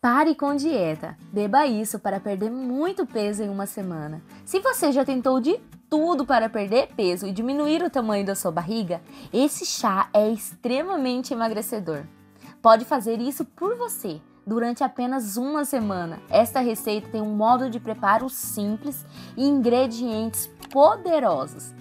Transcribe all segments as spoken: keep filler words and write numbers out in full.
Pare com dieta. Beba isso para perder muito peso em uma semana. Se você já tentou de tudo para perder peso e diminuir o tamanho da sua barriga, esse chá é extremamente emagrecedor. Pode fazer isso por você durante apenas uma semana. Esta receita tem um modo de preparo simples e ingredientes poderosos.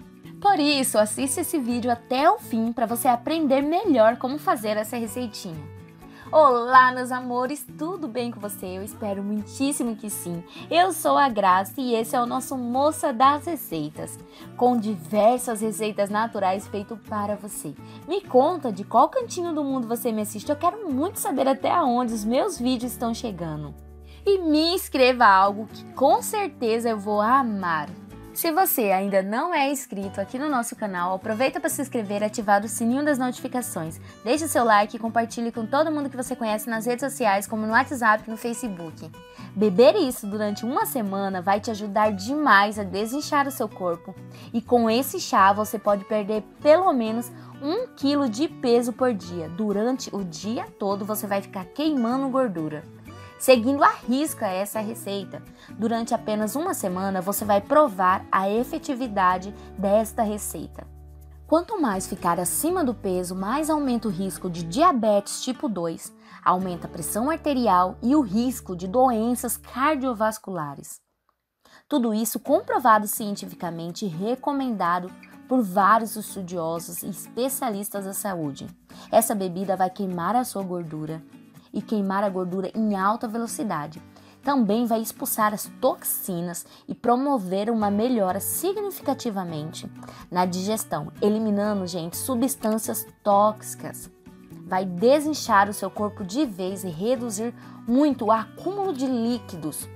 Por isso, assista esse vídeo até o fim para você aprender melhor como fazer essa receitinha. Olá, meus amores, tudo bem com você? Eu espero muitíssimo que sim. Eu sou a Graça e esse é o nosso Moça das Receitas, com diversas receitas naturais feitas para você. Me conta de qual cantinho do mundo você me assiste, eu quero muito saber até onde os meus vídeos estão chegando. E me inscreva algo que com certeza eu vou amar. Se você ainda não é inscrito aqui no nosso canal, aproveita para se inscrever e ativar o sininho das notificações. Deixe o seu like e compartilhe com todo mundo que você conhece nas redes sociais, como no WhatsApp e no Facebook. Beber isso durante uma semana vai te ajudar demais a desinchar o seu corpo. E com esse chá você pode perder pelo menos um quilo de peso por dia. Durante o dia todo você vai ficar queimando gordura. Seguindo à risca essa receita, durante apenas uma semana você vai provar a efetividade desta receita. Quanto mais ficar acima do peso, mais aumenta o risco de diabetes tipo dois, aumenta a pressão arterial e o risco de doenças cardiovasculares. Tudo isso comprovado cientificamente e recomendado por vários estudiosos e especialistas da saúde. Essa bebida vai queimar a sua gordura e queimar a gordura em alta velocidade. Também vai expulsar as toxinas e promover uma melhora significativamente na digestão, eliminando, gente, substâncias tóxicas. Vai desinchar o seu corpo de vez e reduzir muito o acúmulo de líquidos.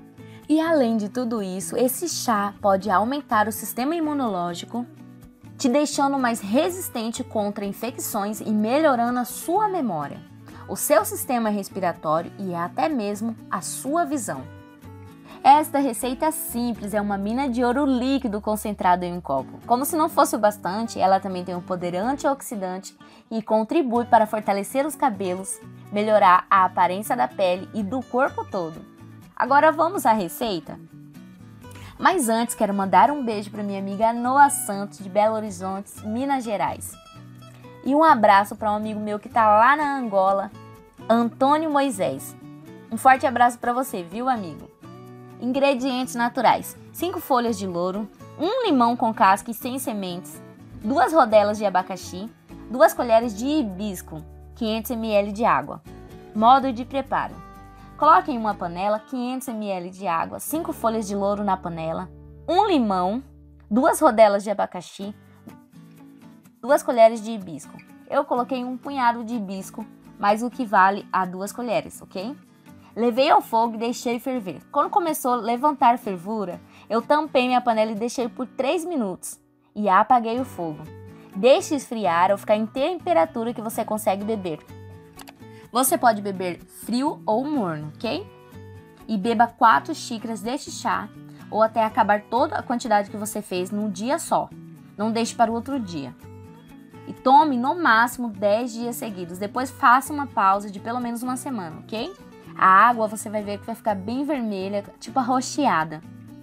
E além de tudo isso, esse chá pode aumentar o sistema imunológico, te deixando mais resistente contra infecções e melhorando a sua memória, o seu sistema respiratório e até mesmo a sua visão. Esta receita simples é uma mina de ouro líquido concentrado em um copo. Como se não fosse o bastante, ela também tem um poder antioxidante e contribui para fortalecer os cabelos, melhorar a aparência da pele e do corpo todo. Agora vamos à receita? Mas antes quero mandar um beijo para minha amiga Noa Santos de Belo Horizonte, Minas Gerais. E um abraço para um amigo meu que está lá na Angola, Antônio Moisés. Um forte abraço para você, viu, amigo? Ingredientes naturais: cinco folhas de louro, um limão com casca e sem sementes, duas rodelas de abacaxi, duas colheres de hibisco, quinhentos mililitros de água. Modo de preparo: coloque em uma panela quinhentos mililitros de água, cinco folhas de louro na panela, um limão, duas rodelas de abacaxi, duas colheres de hibisco. Eu coloquei um punhado de hibisco, mais o que vale a duas colheres, ok? Levei ao fogo e deixei ferver. Quando começou a levantar fervura, eu tampei minha panela e deixei por três minutos e apaguei o fogo. Deixe esfriar ou ficar em temperatura que você consegue beber. Você pode beber frio ou morno, ok? E beba quatro xícaras deste chá ou até acabar toda a quantidade que você fez num dia só. Não deixe para o outro dia. E tome no máximo dez dias seguidos. Depois faça uma pausa de pelo menos uma semana, ok? A água você vai ver que vai ficar bem vermelha, tipo arroxeada.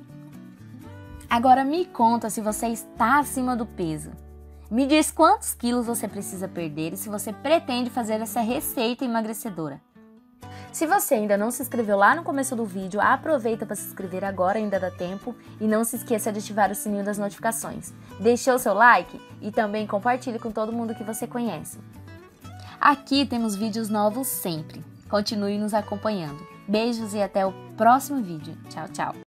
Agora me conta se você está acima do peso. Me diz quantos quilos você precisa perder e se você pretende fazer essa receita emagrecedora. Se você ainda não se inscreveu lá no começo do vídeo, aproveita para se inscrever agora, ainda dá tempo, e não se esqueça de ativar o sininho das notificações. Deixou seu like e também compartilhe com todo mundo que você conhece. Aqui temos vídeos novos sempre. Continue nos acompanhando. Beijos e até o próximo vídeo. Tchau, tchau!